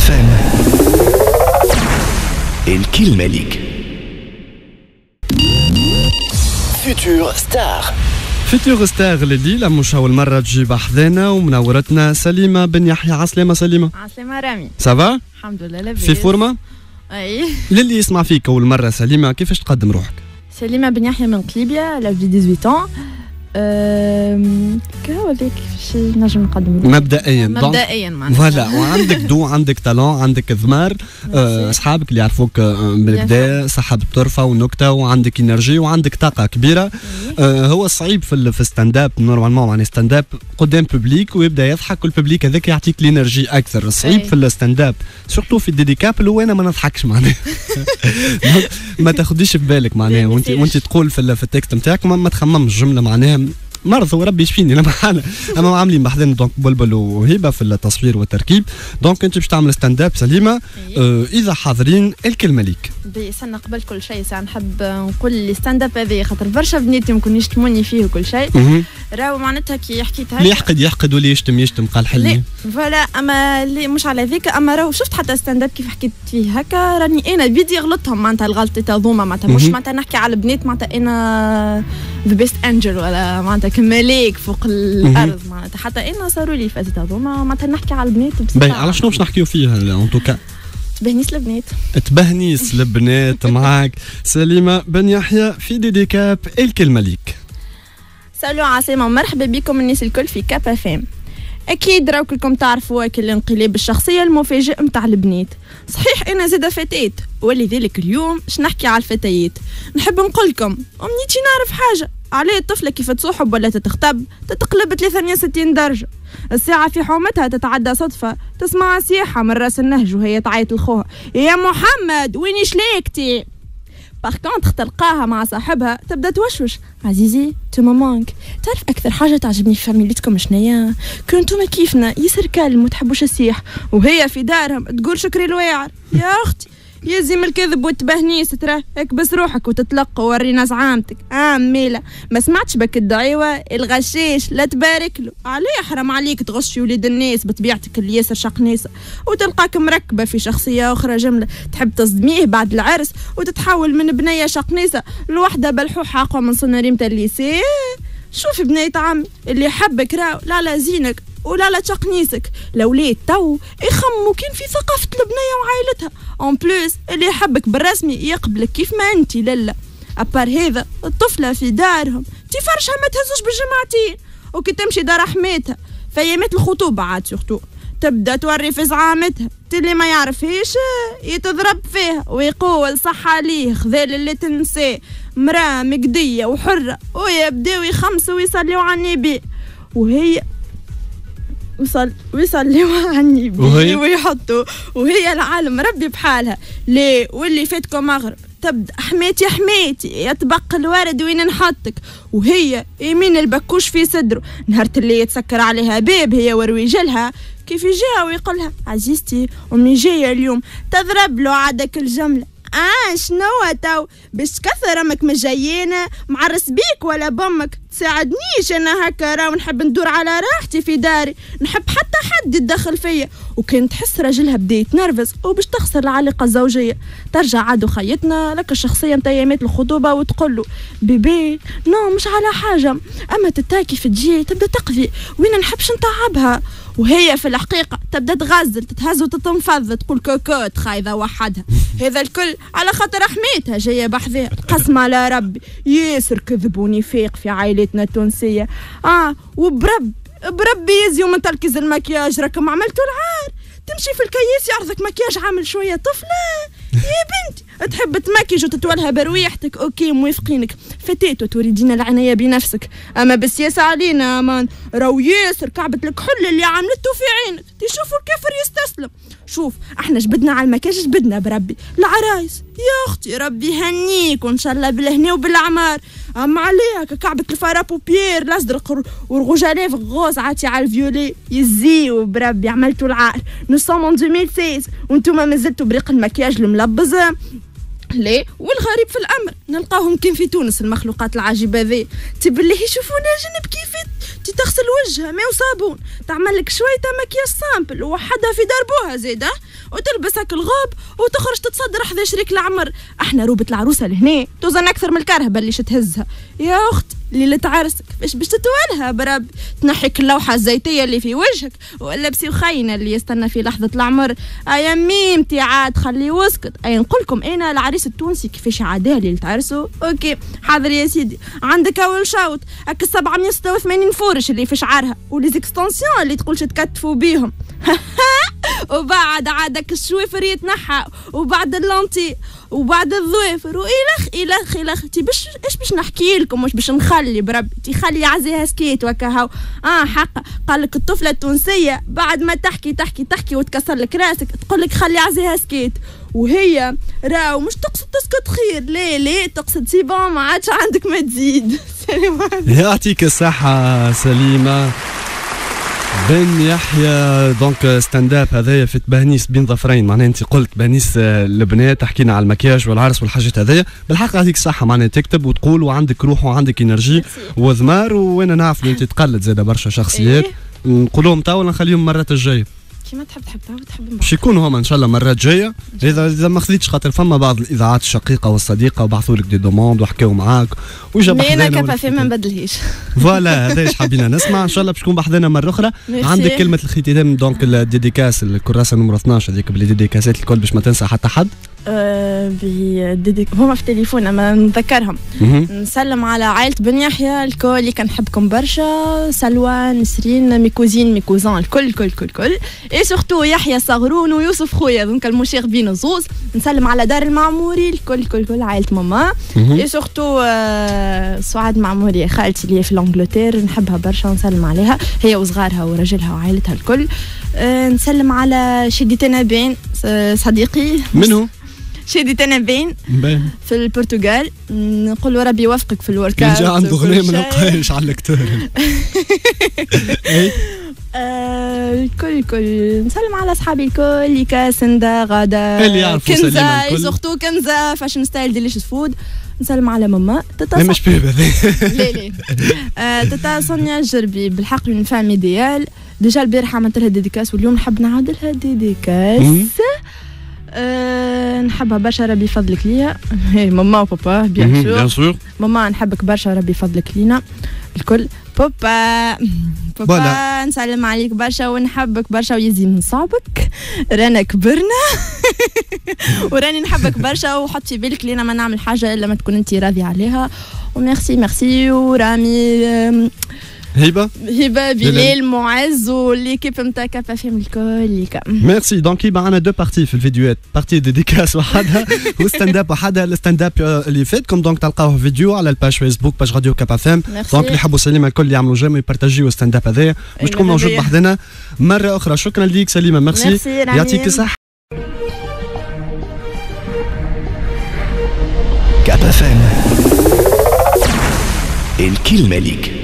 FM. الكلمة ليك. فيوتور ستار. فيوتور ستار الليلة مش أول مرة تجيب حذانا ومنورتنا سليمة بن يحيى. عسلامة سليمة. عسلامة رامي. سافا؟ الحمد لله لاباس. في فورمة؟ أي. للي يسمع فيك أول مرة سليمة كيفاش تقدم روحك؟ سليمة بن يحيى من قليبية لاج 18 ans. كهو كيفاش نجم نقدم روحي؟ مبدئيا فوالا. وعندك عندك تالون، عندك ضمار، اصحابك اللي يعرفوك بالكدا، صاحب الطرفه والنكته، وعندك انرجي وعندك طاقه كبيره. هو الصعيب في ستاند اب نورمالمون، يعني ستاند اب قدام بوبليك ويبدا يضحك والبوبليك هذاك يعطيك الانرجي اكثر. الصعيب في الستاند اب سورتو في الديديكاب اللي هو انا ما نضحكش معناها. ما تاخديش في بالك معناها وانت تقول في التكست نتاعك ما تخممش جمله معناها مرض وربي يشفيني انا معانا. اما عاملين بحذنا دونك بلبل وهبه في التصوير والتركيب. دونك انت باش تعمل ستاند اب سليمه. اذا حاضرين الكلمه ليك. استنى قبل كل شيء نحب نقول لي ستاند اب هذا خاطر برشا بنات يمكن يشتموني فيه وكل شيء. راهو معناتها كي حكيتها اللي يحقد واللي يشتم قال حلي. فوالا. اما اللي مش على ذيك، اما راهو شفت حتى ستاند اب كيف حكيت فيه هكا راني انا بيدي غلطهم معناتها الغلطه هذوما معناتها مش معناتها نحكي على البنات معناتها انا ذا بيست انجل ولا معناتها كملاك فوق الارض معناتها حتى انا صاروا لي فازت هذوما معناتها نحكي على البنات باهي. على شنو باش نحكيو فيها ان توكا؟ تبهنيس البنات معاك سليمة بن يحيى في ديديكاب الكلمة ليك. سلام عسلامة ومرحبا بكم الناس الكل في كاب اف ام. اكيد راو كلكم تعرفوا الانقلاب الشخصيه المفاجئ متاع البنات. صحيح انا زاده فتاه ولذلك اليوم باش نحكي على الفتيات. نحب نقول لكم امنيتي نعرف حاجه عليه الطفله كيف تصوحب ولا تتخطب تتقلب 360 درجه. الساعه في حومتها تتعدى صدفه تسمع سياحه من راس النهج وهي تعيط لخوها يا محمد وين شليكتي. باركونتخ تلقاها مع صاحبها تبدا توشوش عزيزي تو مامانك. تعرف اكثر حاجه تعجبني في فاميلتكم شنيا؟ كنتو ما كيفنا ياسر كالم وتحبوش السياح وهي في دارهم تقول شكري الواعر. يا اختي يلزم الكذب والتبهنيس ترى اكبس روحك وتتلقى وورينا زعامتك. ميلا ما سمعتش بك الدعيوه الغشاش لا تبارك له عليه حرام عليك تغشي وليد الناس بطبيعتك اللي ياسر شقنيسه وتلقاك مركبه في شخصيه اخرى جمله تحب تصدميه بعد العرس وتتحول من بنيه شقنيسه لوحده بلحوحه اقوى من صناريمه الليسي. شوفي بنية عمي اللي يحبك راو لا زينك ولا تقنيسك لوليد تو يخموا كان في ثقافة البنية وعائلتها اون بلوس اللي يحبك بالرسمي يقبلك كيف ما انتي للا. ابار هذا الطفلة في دارهم تفرشها ما تهزوش بالجماعتين وكي تمشي دار حماتها في ايامات الخطوبة عاد سورتو تبدا توري في زعامتها اللي ما يعرفهاش يتضرب فيها ويقول صح عليه خذال اللي تنساه مراه مقدية وحرة ويبداو يخمسوا ويصليوا على النبي وهي ويصليوا على النبي ويحطوا وهي العالم ربي بحالها ليه واللي فاتكم مغرب تبدا حماتي يطبق الورد وين نحطك وهي يمين البكوش في صدره نهار اللي يتسكر عليها باب هي ورويجلها كيف يجيها ويقولها عزيزتي امي جايه اليوم تضرب له عادك الجمله. شنو تو باش تكثر امك ما جايينا معرس بيك ولا بامك تساعدنيش انا هكا راه نحب ندور على راحتي في داري نحب حتى حد يتدخل فيا. وكان تحس راجلها بدا يتنرفز وباش تخسر العلاقه الزوجيه ترجع عادو خيتنا لك الشخصيه نتاع ايامات الخطوبه وتقول له بيبي نو مش على حاجه اما تتاكي في تجي تبدا تقضي وين نحبش نتعبها وهي في الحقيقه تبدا تغزل تتهز وتتنفض تقول كوكوت خايذه وحدها. هذا الكل على خاطر حميتها جايه بحذاها قسم على ربي ياسر كذب ونفاق في عائلتنا التونسيه. وبربي يزيو من تركيز المكياج راكم عملتوا العار تمشي في الكياس يعرضك مكياج عامل شويه طفله يا بنتي تحب تمكيج وتتولها برويحتك اوكي موافقينك فتاة وتريدين العنايه بنفسك اما بالسياسه علينا امان راو ياسر كعبت لك حل اللي عملته في عينك تشوفوا الكافر يستسلم. شوف احنا جبدنا على المكياج جبدنا بربي العرايس يا اختي ربي يهنيك وان شاء الله بالهنا وبالعمار. اما عليك كعبة الفارابو بيير الازرق والغجاليف غوز عاتي على الفيولي يزيو بربي عملتوا العار. نو سوم 2016 وانتم ما زلتوا بريق المكياج الملبز ليه. والغريب في الامر نلقاهم كان في تونس المخلوقات العجيبه ذي تبلي يشوفونا جنب كيف تغسل وجهها ماء وصابون تعمل لك شويه مكياج سامبل وحدها في دربوها زيده وتلبس هك الغوب وتخرج تتصدر حذا شريك العمر. احنا روبة العروسه لهنا توزن اكثر من الكرهبه اللي تهزها. يا اخت ليلة عرسك كيفاش باش تتوالها برب؟ تنحيك اللوحه الزيتيه اللي في وجهك ولا بسي خاينه اللي يستنى في لحظه العمر. يا ميمتي عاد خليه واسكت. اي نقول لكم انا العريس التونسي كيفاش عاداه ليلة عرسه. اوكي حاضر يا سيدي. عندك اول شوط هك 786 فورش اللي في شعرها ولي زيكستونسيون اللي تقولش تكتفوا بيهم. وبعد عادك الشويفر يتنحى وبعد اللونتي وبعد الظويفر وإلخ تي ايش باش نحكي لكم؟ مش باش نخلي برب تي خلي عزيها سكيت وكهو. حق قال لك الطفله التونسيه بعد ما تحكي وتكسر لك راسك تقول لك خلي عزيها سكيت، وهي راو مش تقصد تسكت خير، ليه تقصد سي بون ما عادش عندك ما تزيد. يعطيك الصحه سليمه بن يحيى. دونك ستاند اب هذايا في بهنيس بين ظفرين، معناها انت قلت بهنيس البنات حكينا على المكياج والعرس والحاجات هذايا. بالحق يعطيك الصحه، معناها تكتب وتقول وعندك روح وعندك انرجي وذمار، وانا نعرف انت تقلد زاده برشا شخصيات. نقولهم توا ولا نخليهم المرات الجايه؟ كيما تحب تحب باش يكونوا هما ان شاء الله مرات جايه. اذا ما خذيتش خاطر فما بعض الاذاعات الشقيقه والصديقه وبعثوا لك دي دوموند وحكاو معاك وجاب حدانا. انا كفا ما نبدلهاش. فوالا هذا ايش حابين نسمع. ان شاء الله باش تكون بحذنا مره اخرى. عندك كلمه الختام دونك الديديكاس الكراسه نمره 12 هذيك بالديديكاسات الكل باش ما تنسى حتى حد. هما في التليفون اما نذكرهم. نسلم على عائلة بن يحيى الكل اللي كنحبكم برشا، سلوى نسرين ميكوزين ميكوزان الكل كل كل كل اي سورتو يحيى صغرون ويوسف خويا دونك المشيخ بين الزوز. نسلم على دار المعموري الكل كل كل عائلة ماما اي سورتو سعاد معموري خالتي اللي في الانجلتير نحبها برشا ونسلم عليها هي وصغارها ورجلها وعائلتها الكل. نسلم على شدي تنابين صديقي. منو؟ شادي تنابين في البرتغال. نقول له ربي يوفقك في الوركات. كان جا عنده غنية ما نلقاهاش على الكتور. الكل نسلم على اصحابي الكل كاسندا غاده اللي يعرفوا كنزه يسختو كنزه فاشن ستايل ديليشس فود. نسلم على ماما تتا مش بيبه ليه تتا سونيا الجربي بالحق من فام ايديال. ديجا البارحه عملت لها ديديكاس واليوم نحب نعاود لها ديديكاس. نحبها برشا ربي يفضلك ليا. ماما وبابا بيان سور. ماما نحبك برشا ربي يفضلك لينا الكل. بابا نسلم عليك برشا ونحبك برشا ويزيد من صعبك. رانا كبرنا وراني نحبك برشا وحط في بالك لينا ما نعمل حاجه الا ما تكون انت راضي عليها. وميرسي ورامي هبه بلال معز والليكيب نتاع كابا فيم الكل. ميرسي. دونك يبقى عندنا دو بارتي في الفيديوهات، بارتي ديديكاس وحدها وستاند اب وحدها. الستاند اب اللي فاتكم دونك تلقاوه فيديو على الباج فيسبوك باج راديو كابا فيم. دونك اللي يحبوا سليمه الكل يعملوا جيم ويبارتاجيو الستاند اب هذايا باش تكون موجود بحذنا مره اخرى. شكرا ليك سليمه. ميرسي يعطيك الصحه. كابا فيم الكلمه ليك.